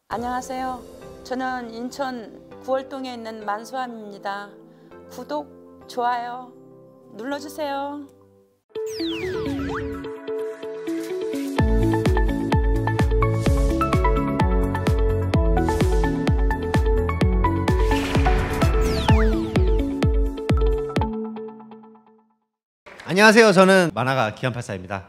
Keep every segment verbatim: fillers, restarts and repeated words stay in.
안녕하세요. 저는 인천 구월동에 있는 만수함입니다. 구독, 좋아요 눌러주세요. 안녕하세요. 저는 만화가 기안팔사입니다.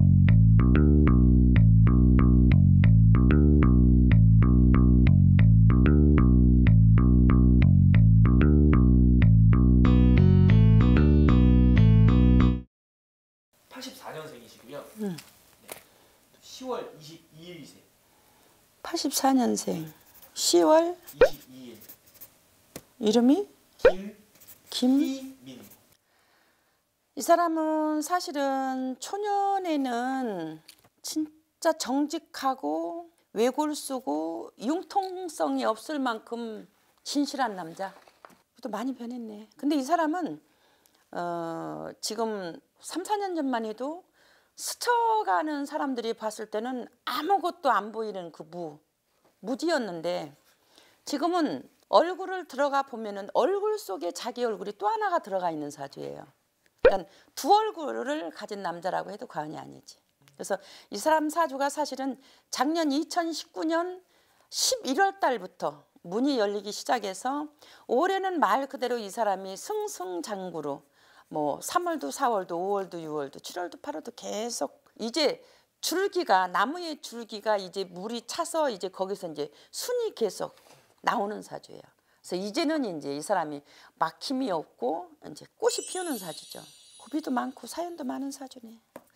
팔십사 년생이시고요. 응. 네. 시월 이십이일생. 팔십사 년생. 시월 이십이일. 이름이 김 김. 희민. 이 사람은 사실은 초년에는 진짜 정직하고 외골수고 융통성이 없을 만큼 진실한 남자. 또 많이 변했네. 근데 이 사람은 어, 지금 삼, 사 년 전만 해도 스쳐가는 사람들이 봤을 때는 아무것도 안 보이는 그 무, 무디였는데 지금은 얼굴을 들어가 보면은 얼굴 속에 자기 얼굴이 또 하나가 들어가 있는 사주예요. 그러니까 두 얼굴을 가진 남자라고 해도 과언이 아니지. 그래서 이 사람 사주가 사실은 작년 이천십구 년 십일월 달부터 문이 열리기 시작해서 올해는 말 그대로 이 사람이 승승장구로 뭐 삼월도 사월도 오월도 유월도 칠월도 팔월도 계속 이제 줄기가 나무의 줄기가 이제 물이 차서 이제 거기서 이제 순이 계속 나오는 사주예요. 그래서 이제는 이제 이 사람이 막힘이 없고 이제 꽃이 피우는 사주죠. 고비도 많고 사연도 많은 사주네.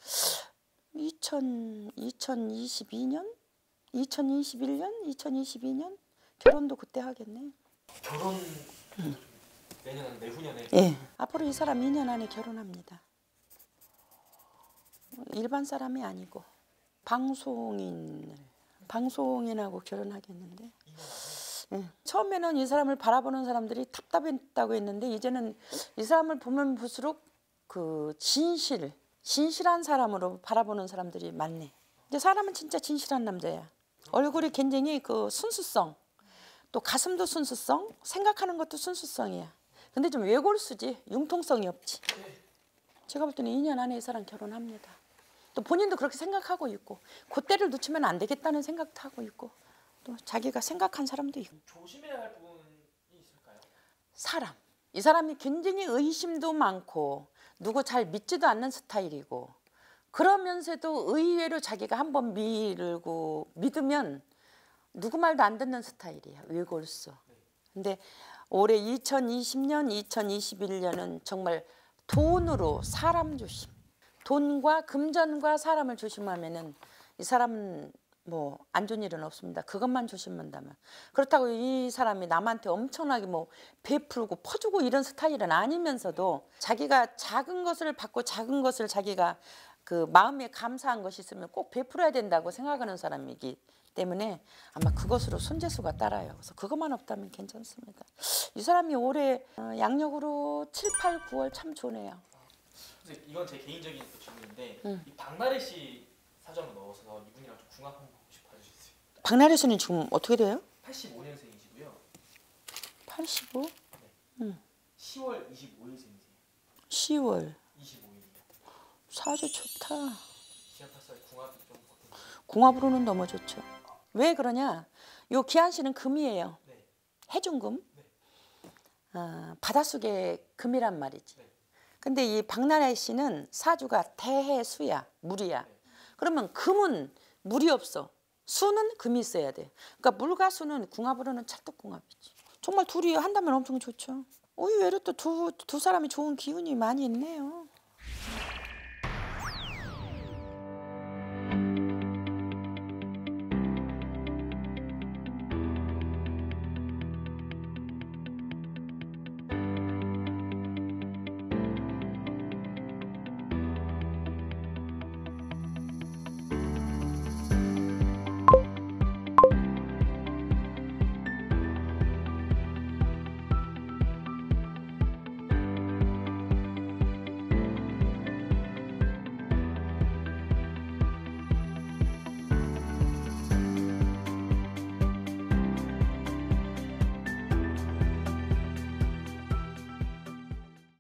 이천이십이 년, 이천이십일 년, 이천이십이 년 결혼도 그때 하겠네. 결혼 음. 내년 내후년에. 예. 앞으로 이 사람 이 년 안에 결혼합니다. 일반 사람이 아니고 방송인, 방송인하고 결혼하겠는데. 예. 처음에는 이 사람을 바라보는 사람들이 답답했다고 했는데 이제는 이 사람을 보면 볼수록 그 진실, 진실한 사람으로 바라보는 사람들이 많네. 이제 사람은 진짜 진실한 남자야. 얼굴이 굉장히 그 순수성, 또 가슴도 순수성, 생각하는 것도 순수성이야. 근데 좀 외골수지, 융통성이 없지. 제가 볼 때는 이 년 안에 이 사람 결혼합니다. 또 본인도 그렇게 생각하고 있고 그때를 놓치면 안 되겠다는 생각도 하고 있고 또 자기가 생각한 사람도 있고. 조심해야 할 부분이 있을까요? 사람. 이 사람이 굉장히 의심도 많고 누구 잘 믿지도 않는 스타일이고 그러면서도 의외로 자기가 한번 믿고 믿으면 누구 말도 안 듣는 스타일이야. 외골수. 근데 올해 이천이십 년, 이천이십일 년은 정말 돈으로 사람 조심. 돈과 금전과 사람을 조심하면은 이 사람은 뭐 안 좋은 일은 없습니다. 그것만 조심한다면. 그렇다고 이 사람이 남한테 엄청나게 뭐 베풀고 퍼주고 이런 스타일은 아니면서도 자기가 작은 것을 받고 작은 것을 자기가 그 마음에 감사한 것이 있으면 꼭 베풀어야 된다고 생각하는 사람이기 때문에 아마 그것으로 손재수가 따라요. 그래서 그것만 없다면 괜찮습니다. 이 사람이 올해 양력으로 칠, 팔, 구월 참 좋네요. 이건 제 개인적인 질문인데 응. 이 박나래 씨 사정을 넣어서 이분이랑 좀 궁합 한번 혹시 봐주실 수 있어요? 박나래 씨는 지금 어떻게 돼요? 팔십오 년생이시고요. 팔십오? 네. 응. 시월 이십오일생이세요. 시월. 이십오일이요. 사주 좋다. 기안팔사의 궁합이 좀 어떤가요? 궁합으로는 너무 좋죠. 왜 그러냐? 요 기한 씨는 금이에요. 네. 해중금. 네. 어, 바닷속의 금이란 말이지. 네. 근데 이 박나래 씨는 사주가 대해수야. 물이야. 네. 그러면 그러면 금은 물이 없어. 수는 금이 있어야 돼. 그러니까 물과 수는 궁합으로는 찰떡궁합이지. 정말 둘이 한다면 엄청 좋죠. 의외로 또 두 두 사람이 좋은 기운이 많이 있네요.